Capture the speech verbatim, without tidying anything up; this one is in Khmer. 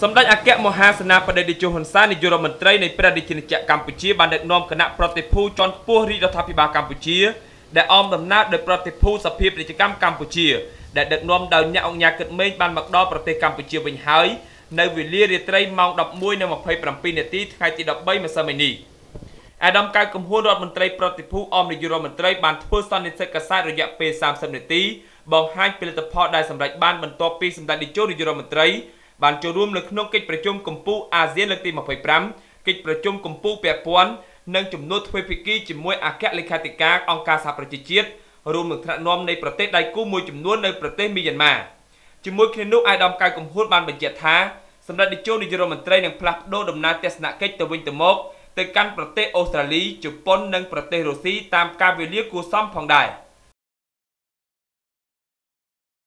សម្ដេចអគ្គមហាសេនាបតីតេជោហ៊ុនសែននាយករដ្ឋមន្ត្រីនៃព្រះរាជាណាចក្រកម្ពុជាបានដឹកនាំគណៈប្រតិភូជាន់ខ្ពស់រាជរដ្ឋាភិបាលកម្ពុជាដែលអមដំណើរដោយប្រតិភូសភាពាណិជ្ជកម្មកម្ពុជាដែលដឹកនាំដោយអ្នកអង្គការគិតមេឃបានមកដល់ប្រទេសកម្ពុជាវិញហើយនៅវេលារាត្រីម៉ោង ដប់មួយ និង ម្ភៃប្រាំពីរ នាទីថ្ងៃទី ដប់បី ម្សិលមិញនេះអាដាមកៅកំហួនរដ្ឋមន្ត្រីប្រតិភូអមនាយករដ្ឋមន្ត្រីបានធ្វើសន្និសីទកាសែតរយៈពេលសាមសិបនាទីបង្ហាញផលិតផលដែលសម្រេចបានបន្ទាប់ពីសម្ដេចនាយកនាយករដ្ឋមន្ត្រីបានចូលរួមនៅក្នុងកិច្ចប្រជុំកម្ពុជាអាស៊ានលើកទី ម្ភៃប្រាំ កិច្ចប្រជុំកម្ពុជាពាក់ព័ន្ធនិងជំនួបទ្វេភាគីជាមួយអគ្គលេខាធិការអង្គការសហប្រជាជាតិរួមនឹងថ្នាក់នាំនៃប្រទេសដៃគូមួយចំនួននៅប្រទេសមីយ៉ាន់ម៉ាជាមួយគ្នានោះអាដាមកៅកំហួនបានបញ្ជាក់ថាសម្ដេចនាយកនាយករដ្ឋមន្ត្រីនឹងផ្លាស់ប្តូរដំណើរទស្សនកិច្ចទៅវិញទៅមកទៅកាន់ប្រទេសអូស្ត្រាលីជប៉ុននិងប្រទេសរុស្ស៊ីតាមកាលវេលាគួរសមផងដែរ